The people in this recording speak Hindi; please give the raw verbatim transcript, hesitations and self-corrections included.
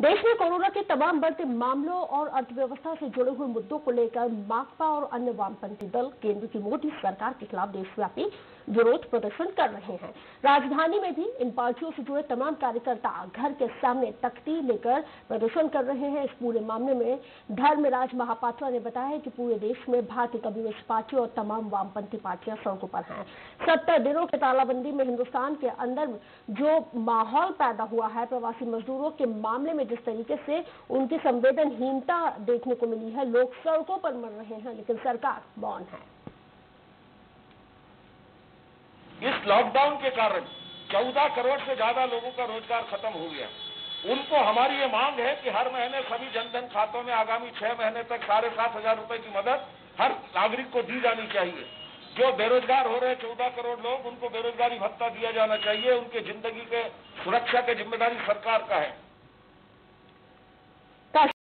देश में कोरोना के तमाम बढ़ते मामलों और अर्थव्यवस्था से जुड़े हुए मुद्दों को लेकर माकपा और अन्य वामपंथी दल केंद्र की मोदी सरकार के खिलाफ देशव्यापी विरोध प्रदर्शन कर रहे हैं। राजधानी में भी इन पार्टियों से जुड़े तमाम कार्यकर्ता घर के सामने तख्ती लेकर प्रदर्शन कर रहे हैं। इस पूरे मामले में धर्मराज महापात्रा ने बताया है कि पूरे देश में भारतीय कम्युनिस्ट पार्टी और तमाम वामपंथी पार्टियां सड़कों पर हैं। सत्तर दिनों के तालाबंदी में हिंदुस्तान के अंदर जो माहौल पैदा हुआ है, प्रवासी मजदूरों के मामले में जिस तरीके से उनकी संवेदनहीनता देखने को मिली है, लोग सड़कों पर मर रहे हैं लेकिन सरकार मौन है। इस लॉकडाउन के कारण चौदह करोड़ से ज्यादा लोगों का रोजगार खत्म हो गया। उनको हमारी ये मांग है कि हर महीने सभी जनधन खातों में आगामी छह महीने तक साढ़े सात हजार रुपए की मदद हर नागरिक को दी जानी चाहिए। जो बेरोजगार हो रहे चौदह करोड़ लोग, उनको बेरोजगारी भत्ता दिया जाना चाहिए। उनके जिंदगी के सुरक्षा की जिम्मेदारी सरकार का है।